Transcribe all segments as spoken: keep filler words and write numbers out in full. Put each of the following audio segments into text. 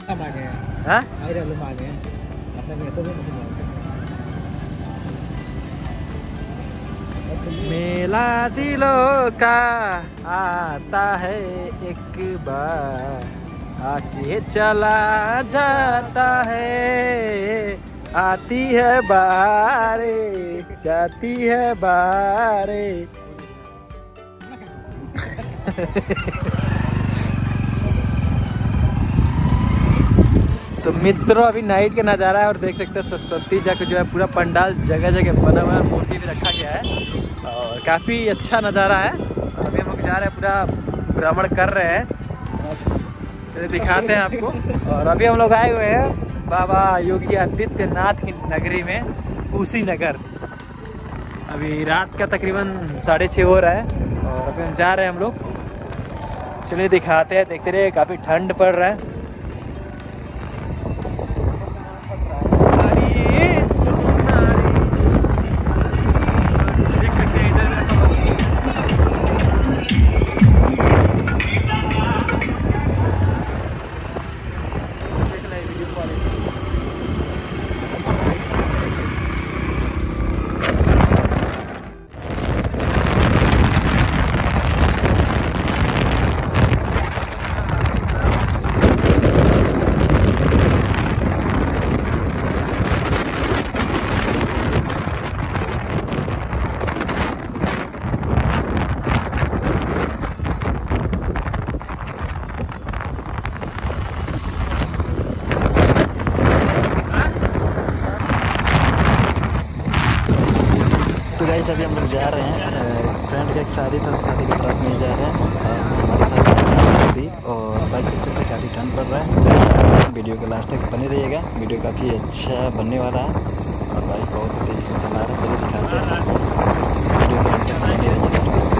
हाँ मेला दिलों का आता है एक बार आके चला जाता है आती है बारे जाती है बारे। तो मित्रों अभी नाइट का नज़ारा है और देख सकते हैं सरस्वती जी का जो है पूरा पंडाल जगह जगह बना हुआ है, मूर्ति भी रखा गया है और काफ़ी अच्छा नज़ारा है। और अभी हम लोग जा रहे हैं, पूरा भ्रमण कर रहे हैं, चलिए दिखाते हैं आपको। और अभी हम लोग आए हुए हैं बाबा योगी आदित्यनाथ की नगरी में, कुशीनगर। अभी रात का तकरीबन साढ़े छः हो रहा है और अभी हम जा रहे हैं हम लोग, चलिए दिखाते हैं। देखते रहे, काफ़ी ठंड पड़ रहा है। अभी हम लोग जा रहे हैं, फ्रेंड का एक शादी था, शादी के साथ में जा रहे हैं हमारे साथ भी। और बाइक से काफ़ी ठंड पड़ रहा है। वीडियो के लास्ट तक बने रहिएगा, वीडियो काफ़ी अच्छा बनने वाला है और बाइक बहुत तेज़ी से चला रहा है। चलिए साथ वीडियो के लास्ट तक बने रहिएगा।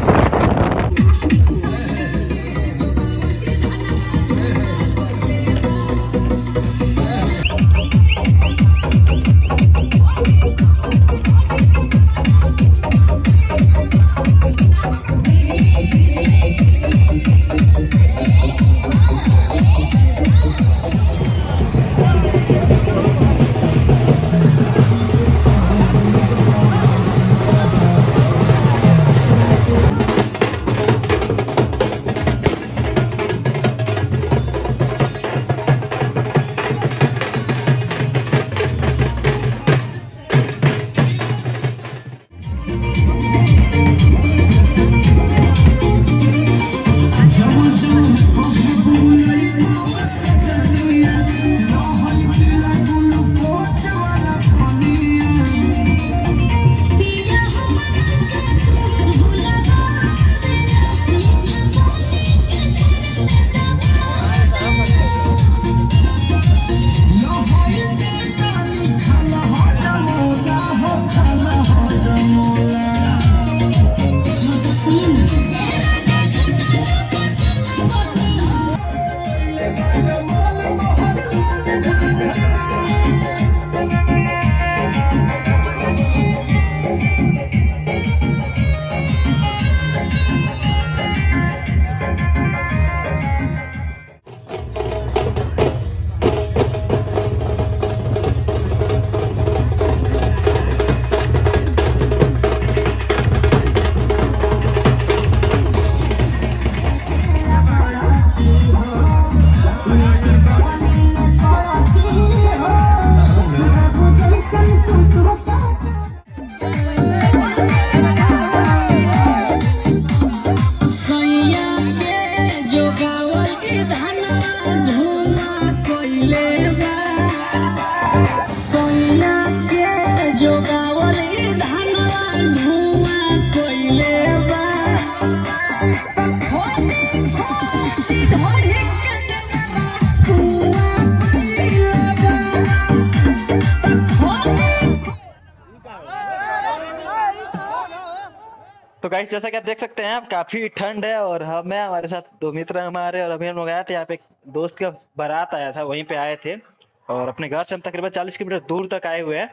तो गाइस जैसा कि आप देख सकते हैं, आप काफी ठंड है और हमें हमारे साथ दो मित्र हमारे और अभी हम लोग आए थे यहाँ पे, एक दोस्त का बारात आया था, वहीं पे आए थे और अपने घर से हम तकरीबन चालीस किलोमीटर दूर तक आए हुए हैं।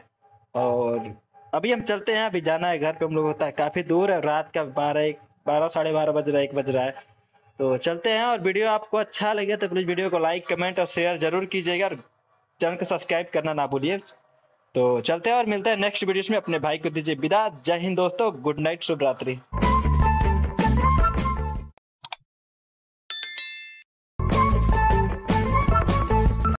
और अभी हम चलते हैं, अभी जाना है घर पे हम लोग, होता है काफी दूर है, रात का बारह एक बारह साढ़े बारह बज रहा है, एक बज रहा है। तो चलते हैं, और वीडियो आपको अच्छा लगे तो प्लीज वीडियो को लाइक कमेंट और शेयर जरूर कीजिएगा, और चैनल को सब्सक्राइब करना ना भूलिए। तो चलते हैं और मिलते हैं नेक्स्ट वीडियोस में। अपने भाई को दीजिए विदा। जय हिंद दोस्तों, गुड नाइट, शुभ रात्रि।